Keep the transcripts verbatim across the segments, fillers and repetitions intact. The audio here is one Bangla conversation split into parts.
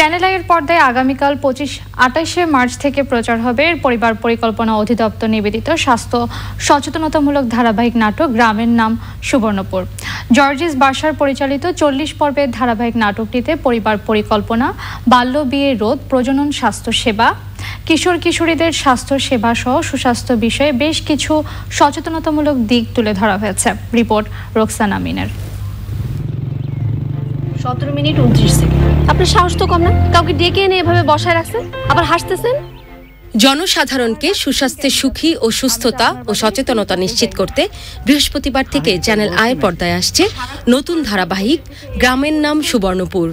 চ্যানেল আইয়ের পর্দায় আগামীকাল পঁচিশ আটাইশে মার্চ থেকে প্রচার হবে পরিবার পরিকল্পনা অধিদপ্তর নিবেদিত স্বাস্থ্য সচেতনতামূলক ধারাবাহিক নাটক গ্রামের নাম সুবর্ণপুর। জর্জিস বাসার পরিচালিত চল্লিশ পর্বের ধারাবাহিক নাটকটিতে পরিবার পরিকল্পনা, বাল্য বিয়ে রোধ, প্রজনন স্বাস্থ্য সেবা, কিশোর কিশোরীদের স্বাস্থ্য সেবা সহ সুস্বাস্থ্য বিষয়ে বেশ কিছু সচেতনতামূলক দিক তুলে ধরা হয়েছে। রিপোর্ট রোকসানা আমিনের। সতেরো মিনিট উনত্রিশ সেকেন্ড। আপনার সাহস তো কম না, কাউকে ডেকে এনে এভাবে বসায় রাখছেন, আবার হাসতেছেন। জনসাধারণকে সুস্বাস্থ্যে সুখী ও সুস্থতা ও সচেতনতা নিশ্চিত করতে বৃহস্পতিবার থেকে চ্যানেল আয়ের পর্দায় আসছে নতুন ধারাবাহিক গ্রামের নাম সুবর্ণপুর।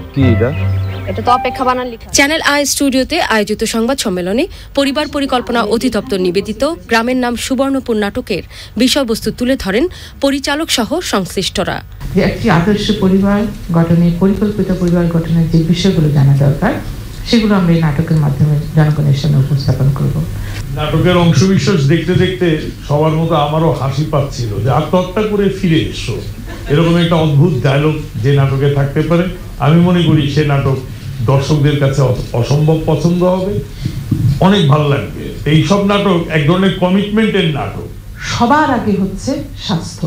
এটা তো অপেক্ষা বানান লেখা। চ্যানেল আই স্টুডিওতে আয়োজিত সংবাদ সম্মেলনে পরিবার পরিকল্পনা অধিদপ্তর নিবেদিত গ্রামের নাম সুবর্ণপুর নাটকের বিষয়বস্তু তুলে ধরেন পরিচালক সহ সংশ্লিষ্টরা। একটি আদর্শ পরিবার গঠনে, পরিকল্পিত পরিবার গঠনের যে বিষয়গুলো জানা দরকার সেগুলো আমরা এই নাটকের মাধ্যমে জনগণের সামনে উপস্থাপন করব। নাটকের অংশবিশেষ দেখতে দেখতে সবার মতো আমারও হাসি পাচ্ছিল যে আত্মহত্যা করে ফিরে এসো, এরকম একটা অদ্ভুত ডায়লগ যে নাটকে থাকতে পারে। আমি মনে করি সে নাটক দর্শকদের কাছে অসম্ভব পছন্দ হবে, অনেক ভালো লাগবে। এইসব নাটক এক ধরনের কমিটমেন্টের নাটক। সবার আগে হচ্ছে স্বাস্থ্য।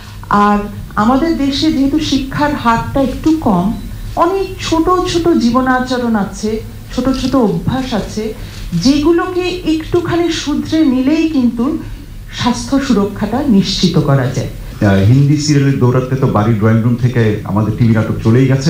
আর আমাদের দেশে যেহেতু শিক্ষার হারটা একটু কম, অনেক ছোট ছোট জীবনাচরণ আছে, ছোট ছোট অভ্যাস আছে, যেগুলোকে একটুখানি শুধরে নিলেই কিন্তু স্বাস্থ্য সুরক্ষাটা নিশ্চিত করা যায়। হিন্দি সিরিয়ালের দৌড়াতে তো বাড়ির ড্রয়িং রুম থেকে আমাদের টিভি নাটক চলেই গেছে।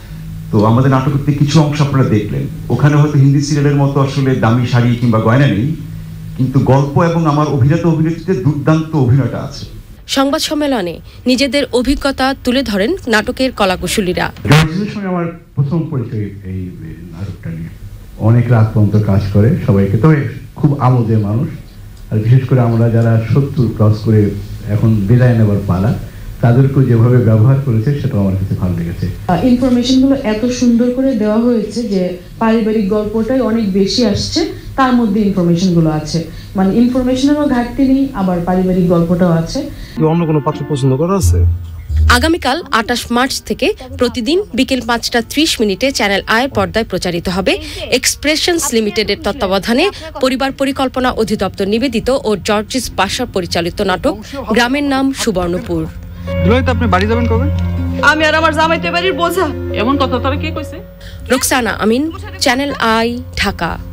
তো আমাদের নাটকের কিছু অংশ আপনারা দেখলেন, ওখানে হয়তো হিন্দি সিরিয়ালের মতো আসলে দামি শাড়ি কিংবা গয়না নেই, কিন্তু গল্প এবং আমার অভিনেতা অভিনেত্রীদের দুর্দান্ত অভিনয়টা আছে। সংবাদ সম্মেলনে নিজেদের অভিজ্ঞতা তুলে ধরেন নাটকের কলাকুশলীরা। জর্জিসের সঙ্গে আমার প্রথম পরিচয় এই নাটকটা নিয়ে। অনেক রাত পর্যন্ত কাজ করে সবাইকে, তবে খুব আমোদের মানুষ। আর বিশেষ করে আমরা যারা সত্তর ক্রস করে এখন বিদায় নেবার পালা, তাদেরকে যেভাবে ব্যবহার করেছে সেটা আমার কাছে ভালো লেগেছে। ইনফরমেশনগুলো এত সুন্দর করে দেওয়া হয়েছে যে পারিবারিক গল্পটাই অনেক বেশি আসছে, তার মধ্যে ইনফরমেশনগুলো আছে, মানে ইনফরমেশনেরও ঘাটতি নেই, আবার পারিবারিক গল্পটাও আছে। অন্য কোনো পাত্র পছন্দ করা আছে? আগামীকাল আটাশ মার্চ থেকে প্রতিদিন বিকেল পাঁচটা ত্রিশ মিনিটে চ্যানেল আয়ের পর্দায় প্রচারিত হবে এক্সপ্রেশনস লিমিটেডের তত্ত্বাবধানে পরিবার পরিকল্পনা অধিদপ্তর নিবেদিত ও জর্জিস বাসার পরিচালিত নাটক গ্রামের নাম সুবর্ণপুর। দুলাইতে আপনি বাড়ি যাবেন কবে? আমি আর আমার জামাইতে বাড়ির বোঝা। এমন কথা তারা কে কইছে? Roksana Amin, channel I, Dhaka.